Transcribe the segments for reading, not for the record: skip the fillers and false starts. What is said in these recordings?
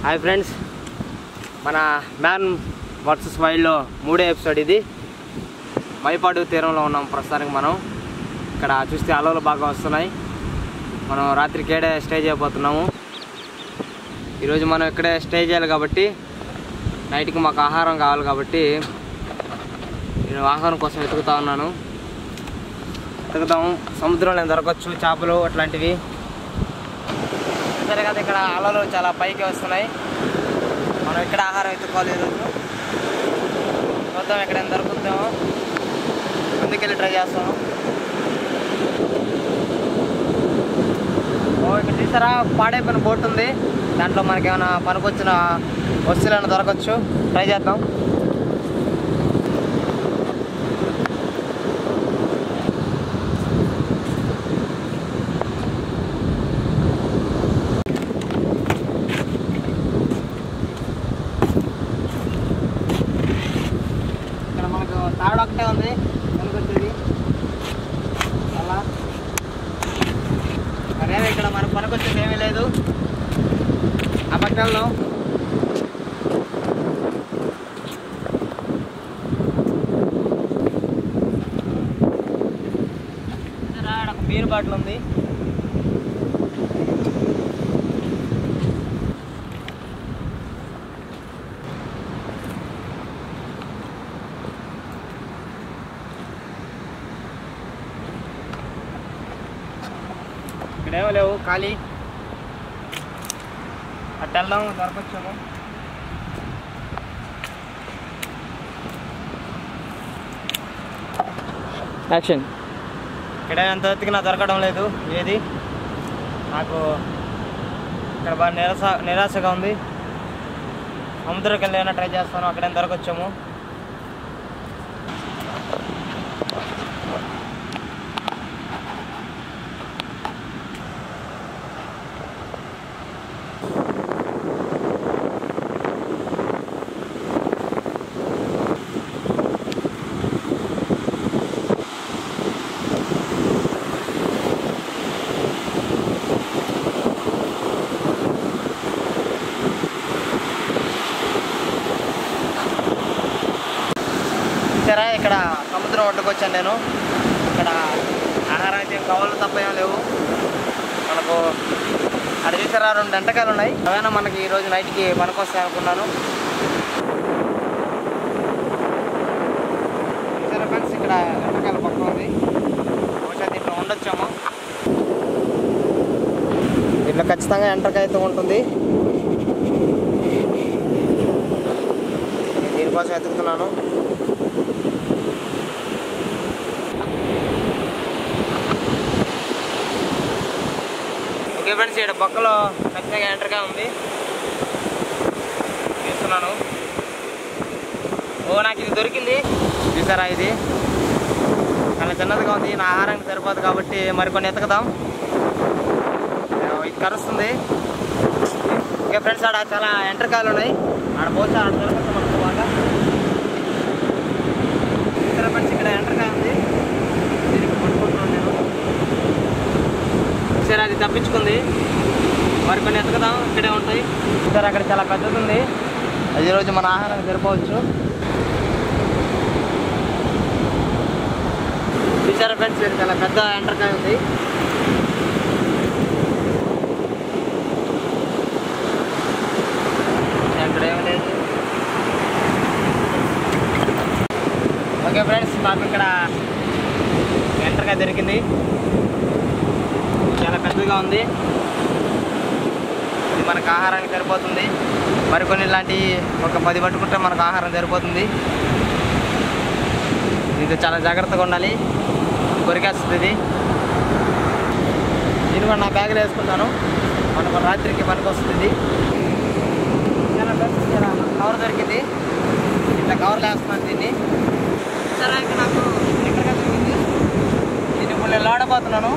Hi friends, మన man versus వైల్డ్లో 3వ ఎపిసోడ్ ఇది. మైపాడు తీరంలో ఉన్నాం ప్రస్తుతానికి. మనం ఇక్కడ చూస్తే అలలు బాగా వస్తున్నాయి. మనం రాత్రి ఇక్కడే స్టే చేయబోతున్నాము. ఈరోజు మనం ఇక్కడే స్టే చేయాలి కాబట్టి నైట్కి మాకు ఆహారం కావాలి కాబట్టి నేను ఆహారం కోసం వెతుకుతా ఉన్నాను. వెతుకుతాము. సముద్రంలో దొరకచ్చు చేపలు అట్లాంటివి. సరే కదా, ఇక్కడ అలలు చాలా పైకి వస్తున్నాయి. మనం ఇక్కడ ఆహారం ఎత్తుకోవాలి ఈరోజు. చూద్దాం ఎక్కడైనా దొరుకుతామో, ముందుకెళ్ళి ట్రై చేస్తాము. ఇక్కడ చూసారా, పాడైపోయిన బోట్ ఉంది. దాంట్లో మనకి ఏమైనా పనికొచ్చిన వస్తువులను దొరకచ్చు. ట్రై చేద్దాం. తాడు ఒకటే ఉంది పనికొచ్చేది. అలా మరేమో ఇక్కడ మనకు పనికొచ్చేది ఏమీ లేదు. ఆ పక్కనలో ఒక బీర్ బాటిల్ ఉంది. ఇక్కడేమో లేవు, ఖాళీ. అట్టు వెళ్దాం, దొరకొచ్చాము. యాక్షన్. ఇక్కడ ఎంత వెతికినా దొరకడం లేదు ఏది. నాకు ఇక్కడ బాగా నిరాశగా ఉంది. సముద్రంకి వెళ్ళి ట్రై చేస్తాను. అక్కడేం దొరకొచ్చాము. సరే, ఇక్కడ సముద్రం ఒడ్డుకు వచ్చాను నేను. ఇక్కడ ఆహారం అయితే కవలు తప్ప ఏం లేవు మనకు. అక్కడ చూసారా, 2 ఎంటకాయలు ఉన్నాయి. అవైనా మనకి ఈరోజు నైట్కి పనికొస్తాయి అనుకున్నాను. చూసారా ఫ్రెండ్స్, ఇక్కడ ఎంటకాయలు పక్క ఉంది. బహుశా దీంట్లో ఉండొచ్చాము. దీంట్లో ఖచ్చితంగా ఎంటకాయ అయితే ఉంటుంది. దీనికోసం వెతుకుతున్నాను. ఓకే ఫ్రెండ్స్, ఇక్కడ బొక్కలో ఖచ్చితంగా ఎంటర్గా ఉంది. చూస్తున్నాను. నాకు ఇది దొరికింది. చూసారా, ఇది చాలా చిన్నదిగా ఉంది. నా ఆహారానికి సరిపోదు కాబట్టి మరికొన్ని ఎతకదాం. ఇది కరుస్తుంది. ఓకే ఫ్రెండ్స్, ఆడ చాలా ఎంటర్కాయలు ఉన్నాయి. ఆడ పోతే ఆడ దొరకచ్చు మనకు బాగా. చూసారా ఫ్రెండ్స్, ఇక్కడ ఎంటర్కాయ ఉంది. దీనికి పట్టుకుంటున్నాను నేను. సరే, అది తప్పించుకుంది. మరికొన్ని ఎతకదాం, ఇక్కడే ఉంటాయి. సరే, అక్కడ చాలా పెద్దది ఉంది. అది ఈరోజు మన ఆహారానికి సరిపోవచ్చు. చూసారా ఫ్రెండ్స్, చాలా పెద్ద ఎంటర్కాయ ఉంది. అక్కడ ఏమీ లేదు. ఓకే ఫ్రెండ్స్, మాకు ఇక్కడ ఎంటర్కాయ దొరికింది. చాలా పెద్దగా ఉంది. ఇది మనకు ఆహారానికి సరిపోతుంది. మరికొన్ని ఇలాంటి ఒక 10 పట్టుకుంటే మనకు ఆహారం సరిపోతుంది. దీంతో చాలా జాగ్రత్తగా ఉండాలి. కొరికేస్తుంది ఇది. దీన్ని కూడా నా బ్యాగ్లో వేసుకుంటాను. మనకు రాత్రికి పనికి వస్తుంది. కవర్ దొరికింది. ఇట్లా కవర్లో వేస్తున్నాను దీన్ని. సరే, ఇక్కడ నాకు ఎక్కడిగా దొరికింది. దీన్ని ఇప్పుడు నేను లోడపోతున్నాను.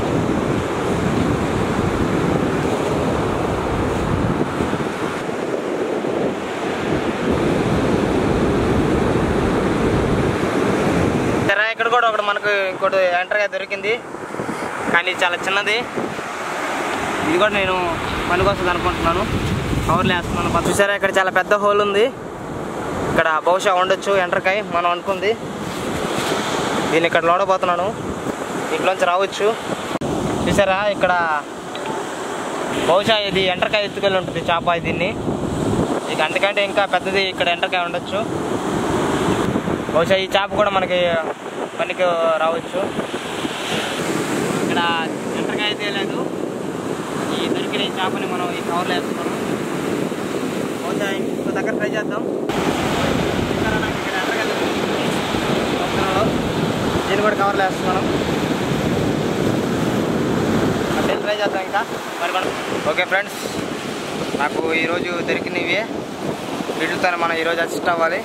ఇక్కడ కూడా ఒకటి మనకు ఇంకోటి ఎంటర్గా దొరికింది. కానీ చాలా చిన్నది. ఇది కూడా నేను పనికొస్తుంది అనుకుంటున్నాను. కవర్లు వేస్తున్నాను. చూసారా ఇక్కడ చాలా పెద్ద హోల్ ఉంది. ఇక్కడ బహుశా ఉండొచ్చు ఎండ్రకాయ మనం అనుకుంది. దీన్ని ఇక్కడ లోడబోతున్నాను, ఇంట్లోంచి రావచ్చు. చూసారా ఇక్కడ బహుశా ఇది ఎండ్రకాయ ఎత్తుకెళ్ళి ఉంటుంది చేప. దీన్ని ఇక అందుకంటే ఇంకా పెద్దది ఇక్కడ ఎండ్రకాయ ఉండొచ్చు. బహుశా ఈ చేప కూడా మనకి పనికి రావచ్చు. ఇక్కడ ఎండ్రకాయ అయితే లేదు. ఈ దొరికిన ఈ చేపని మనం ఈ కవర్లో వేస్తున్నాం. బహుశా ఇంకో దగ్గర ట్రై చేద్దాం. నాకు ఇక్కడ ఎండ్రకాయ దీన్ని కూడా కవర్లో వేస్తున్నాను. అదే ట్రై చేద్దాం ఇంకా మరి. ఓకే ఫ్రెండ్స్, నాకు ఈరోజు దొరికినవి వీటితోనే మనం ఈరోజు అడ్జస్ట్ అవ్వాలి.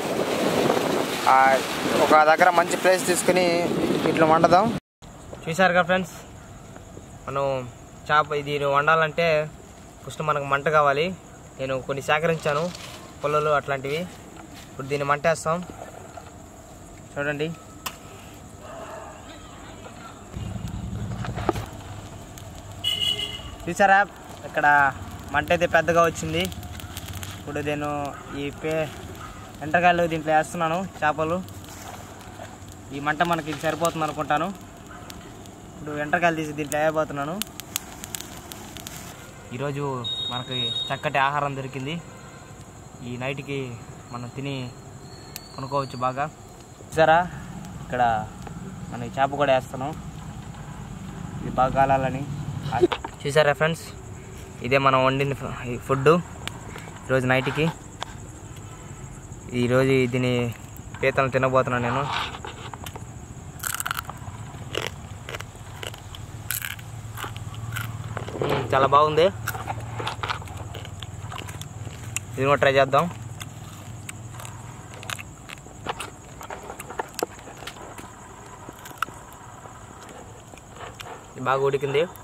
ఒక దగ్గర మంచి ప్లేస్ తీసుకుని ఇట్లా వండుదాం. చూసారుగా ఫ్రెండ్స్, మనం చేప ఇది వండాలంటే ఫస్ట్ మనకు మంట కావాలి. నేను కొన్ని సేకరించాను, పుల్లలు అట్లాంటివి. ఇప్పుడు దీన్ని మంటేస్తాం. చూడండి, చూసారా ఇక్కడ మంట అయితే పెద్దగా వచ్చింది. ఇప్పుడు నేను ఈ ఎండ్రకాయలు దీంట్లో వేస్తున్నాను చేపలు. ఈ మంట మనకి సరిపోతుంది అనుకుంటాను. ఇప్పుడు ఎండ్రకాయలు తీసి దీంట్లో వేయబోతున్నాను. ఈరోజు మనకి చక్కటి ఆహారం దొరికింది. ఈ నైట్కి మనం తిని కొనుక్కోవచ్చు బాగా. చూసారా ఇక్కడ మనం ఈ చేప కూడా వేస్తున్నాం, ఇది బాగా కాలాలని. చూసారా ఫ్రెండ్స్, ఇదే మనం వండిన ఫుడ్ ఈరోజు నైట్కి. ఈరోజు దీని పీతలు తినబోతున్నాను నేను. చాలా బాగుంది, ఇది కూడా ట్రై చేద్దాం. బాగా ఉడికింది.